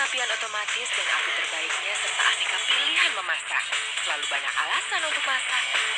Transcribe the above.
pengapian otomatis dan api terbaiknya serta aneka pilihan memasak. Selalu banyak alasan untuk masak.